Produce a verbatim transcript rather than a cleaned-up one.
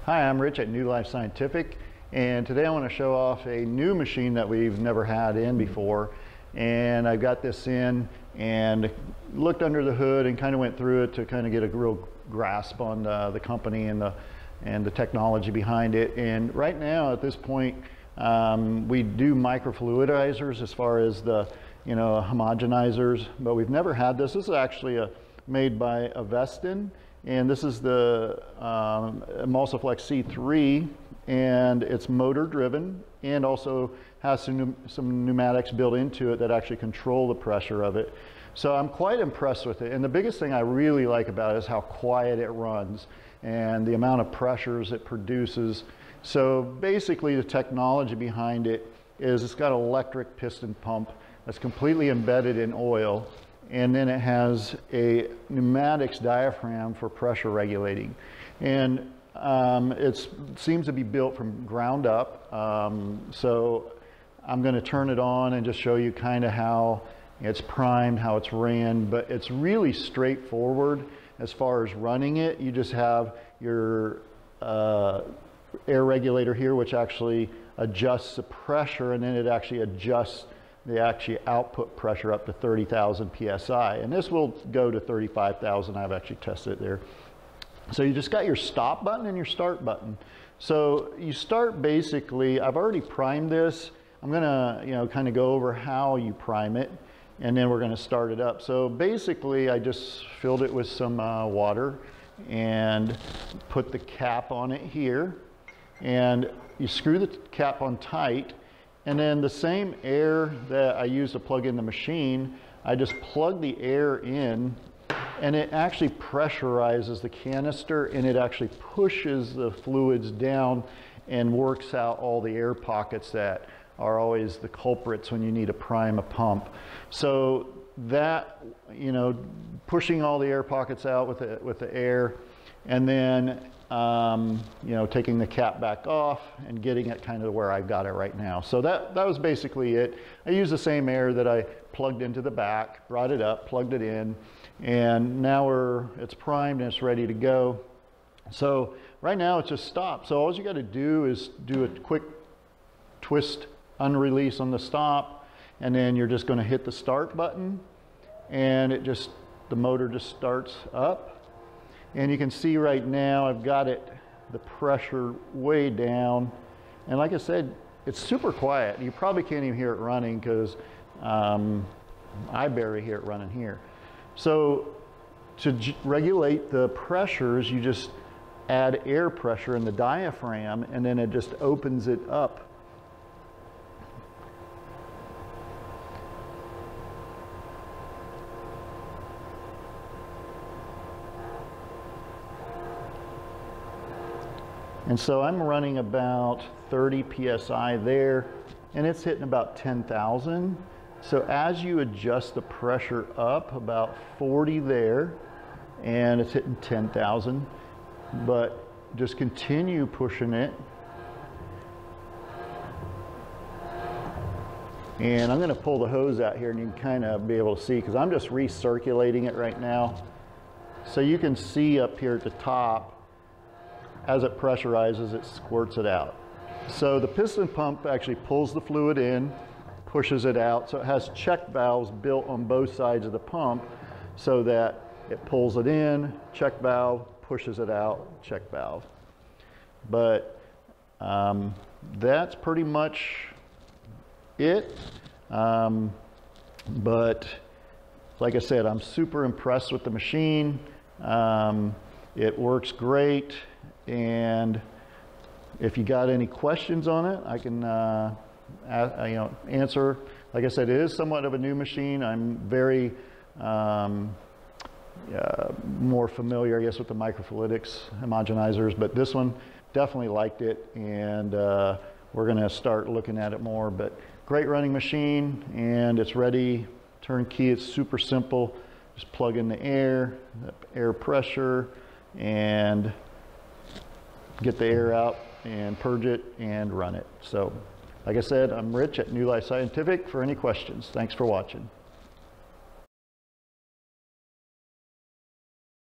Hi, I'm Rich at New Life Scientific, and today I want to show off a new machine that we've never had in before. And I got this in and looked under the hood and kind of went through it to kind of get a real grasp on the, the company and the and the technology behind it. And right now, at this point, um, we do microfluidizers as far as the you know homogenizers, but we've never had this. This is actually a made by Avestin. And this is the um, Emulsiflex C three, and it's motor driven and also has some, some pneumatics built into it that actually control the pressure of it. So I'm quite impressed with it. And the biggest thing I really like about it is how quiet it runs and the amount of pressures it produces. So basically the technology behind it is it's got an electric piston pump that's completely embedded in oil. And then it has a pneumatics diaphragm for pressure regulating. And um, it seems to be built from ground up. Um, so I'm going to turn it on and just show you kind of how it's primed, how it's ran. But it's really straightforward as far as running it. You just have your uh, air regulator here, which actually adjusts the pressure, and then it actually adjusts the actual output pressure up to thirty thousand P S I, and this will go to thirty-five thousand. I've actually tested it there. So you just got your stop button and your start button. So you start basically, I've already primed this. I'm gonna you know kind of go over how you prime it, and then we're gonna start it up. So basically I just filled it with some uh, water and put the cap on it here, and you screw the cap on tight. And then the same air that I use to plug in the machine, I just plug the air in, and it actually pressurizes the canister, and it actually pushes the fluids down and works out all the air pockets that are always the culprits when you need to prime a pump. So that, you know, pushing all the air pockets out with the, with the air, and then Um, you know, taking the cap back off and getting it kind of where I've got it right now. So that, that was basically it. I used the same air that I plugged into the back, brought it up, plugged it in, and now we're, it's primed and it's ready to go. So right now it's just stopped. So all you got to do is do a quick twist, unrelease on the stop, and then you're just going to hit the start button, and it just, the motor just starts up. And you can see right now I've got it, the pressure way down. And like I said, it's super quiet. You probably can't even hear it running because um, I barely hear it running here. So to regulate the pressures, you just add air pressure in the diaphragm, and then it just opens it up. And so I'm running about thirty P S I there, and it's hitting about ten thousand. So as you adjust the pressure up, about forty there, and it's hitting ten thousand, but just continue pushing it. And I'm gonna pull the hose out here and you can kind of be able to see, because I'm just recirculating it right now. So you can see up here at the top, as it pressurizes, it squirts it out. So the piston pump actually pulls the fluid in, pushes it out. So it has check valves built on both sides of the pump so that it pulls it in, check valve, pushes it out, check valve. But um, that's pretty much it. Um, but like I said, I'm super impressed with the machine. Um, it works great. And if you got any questions on it, I can uh, a, you know, answer. Like I said, it is somewhat of a new machine. I'm very um, uh, more familiar, I guess, with the microfluidics homogenizers, but this one definitely liked it, and uh, we're going to start looking at it more. But great running machine, and it's ready, turnkey. It's super simple. Just plug in the air, the air pressure, and get the air out and purge it and run it. So like I said, I'm Rich at New Life Scientific for any questions. Thanks for watching.